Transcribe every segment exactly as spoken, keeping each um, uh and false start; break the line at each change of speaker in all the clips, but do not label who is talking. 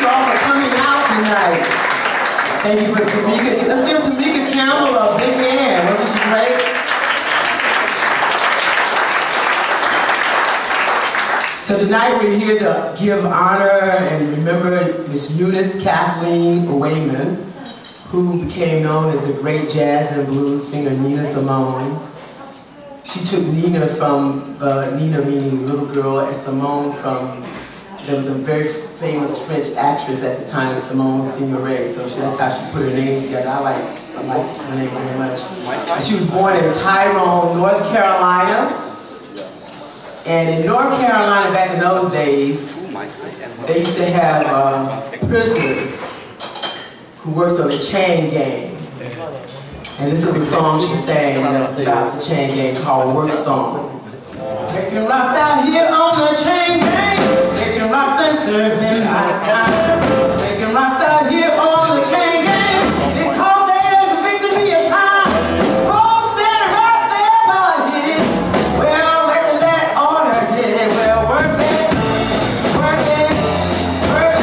you all for coming out tonight. Thank you for Tamika. Let's give Tamika Campbell a big hand. Wasn't she great? So tonight we're here to give honor and remember Miss Eunice Kathleen Wayman, who became known as the great jazz and blues singer Nina Simone. She took Nina from, uh, Nina meaning little girl, and Simone from, there was a very famous French actress at the time, Simone Signoret, so she, that's how she put her name together. I like, I like her name very much. She was born in Tyrone, North Carolina. And in North Carolina, back in those days, they used to have uh, prisoners who worked on the chain gang. And this is a song she sang that's about the chain gang called Work Song. Making rocks out here on the chain gang, making rocks and serves in my time. Making rocks out here on the chain gang, because they're fixing me a pie. Hold steady right there while I hit it. Well, reckon that ought to get it. Well, work it, work it, work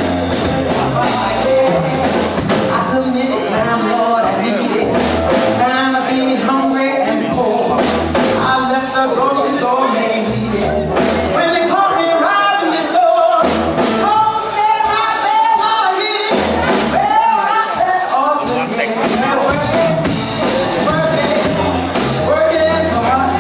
it. I couldn't hit it now, Lord, I need it. Time of being hungry and poor. I left the grocery store, made it. When they caught me robbing the store, hold steady right there while I hit it. Well, rock that off the gate. Now work it, work it, work it hard.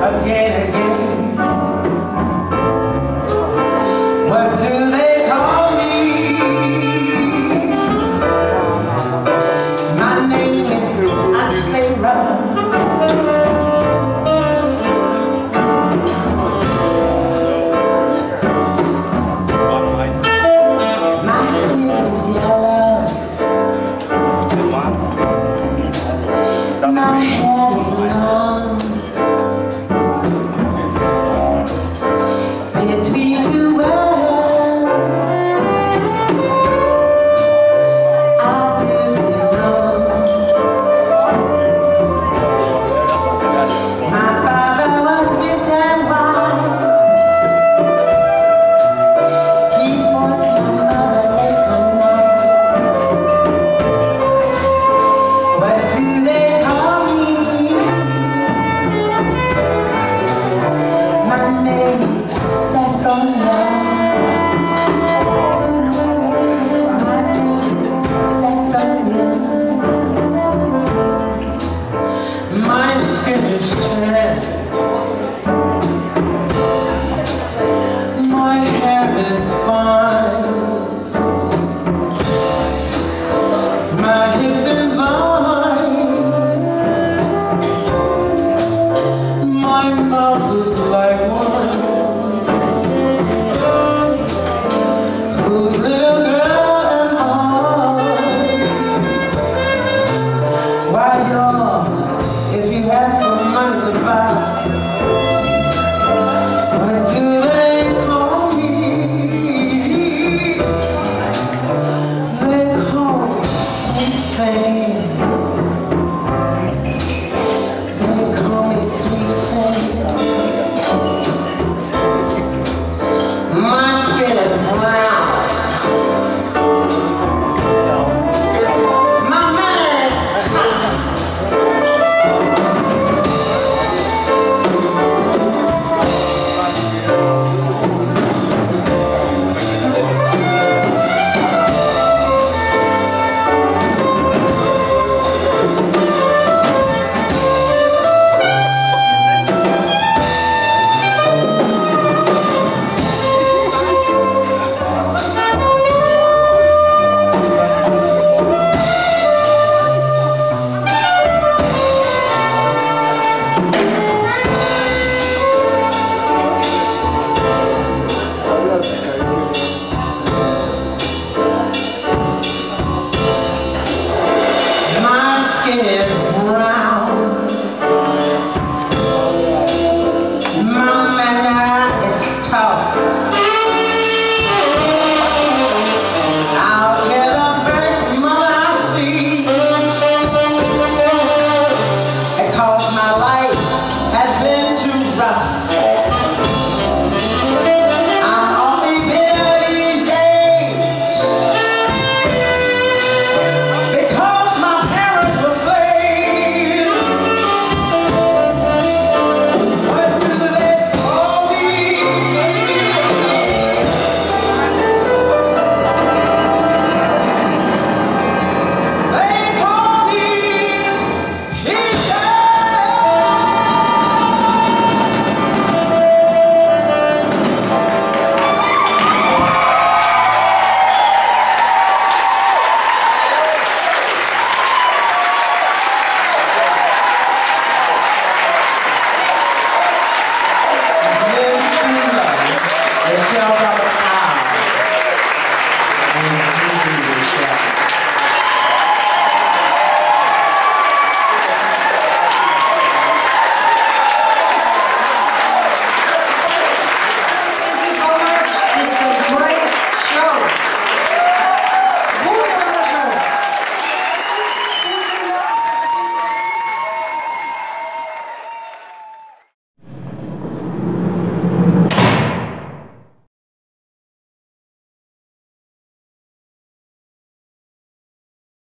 again, again. What do they call me? My name is Asera. My hair is long, between two worlds, I do belong. My father was rich and white. He forced my mother late one night. What do they my skin is tan.